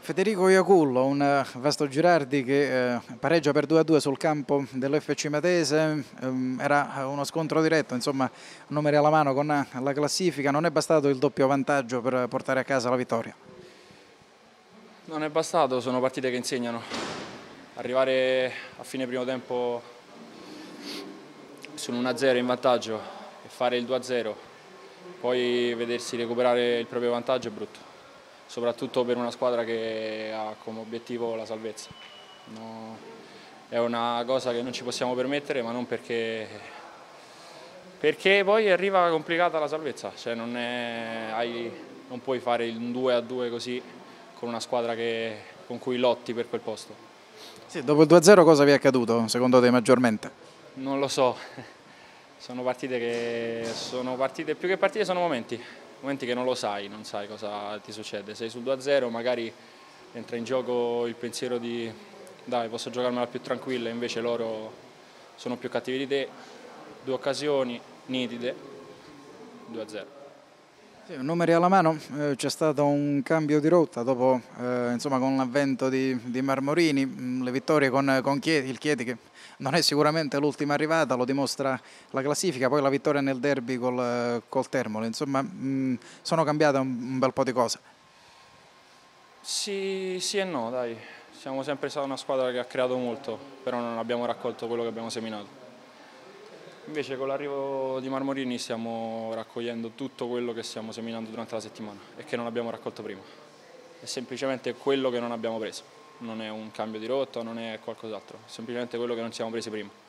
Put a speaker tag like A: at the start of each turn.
A: Federico Iacullo, un Vasto Girardi che pareggia per 2-2 sul campo dell'FC Matese, era uno scontro diretto, insomma numeri alla mano con la classifica, non è bastato il doppio vantaggio per portare a casa la vittoria?
B: Non è bastato, sono partite che insegnano. Arrivare a fine primo tempo su un 1-0 in vantaggio e fare il 2-0, poi vedersi recuperare il proprio vantaggio è brutto. Soprattutto per una squadra che ha come obiettivo la salvezza. No, è una cosa che non ci possiamo permettere, ma non perché poi arriva complicata la salvezza, cioè non puoi fare il 2-2 così con una squadra con cui lotti per quel posto.
A: Sì, dopo il 2-0 cosa vi è accaduto secondo te maggiormente?
B: Non lo so, sono partite più che partite sono momenti che non lo sai, non sai cosa ti succede. Sei sul 2-0, magari entra in gioco il pensiero di dai, posso giocarmela più tranquilla, invece loro sono più cattivi di te. 2 occasioni nitide, 2-0.
A: Sì, numeri alla mano, c'è stato un cambio di rotta dopo, insomma, con l'avvento di Marmorini, le vittorie con Chieti, il Chieti che non è sicuramente l'ultima arrivata, lo dimostra la classifica, poi la vittoria nel derby col Termoli, insomma sono cambiate un bel po' di cose.
B: Sì, sì e no, dai, siamo sempre stata una squadra che ha creato molto, però non abbiamo raccolto quello che abbiamo seminato. Invece con l'arrivo di Marmorini stiamo raccogliendo tutto quello che stiamo seminando durante la settimana e che non abbiamo raccolto prima. È semplicemente quello che non abbiamo preso, non è un cambio di rotta, non è qualcos'altro, è semplicemente quello che non siamo presi prima.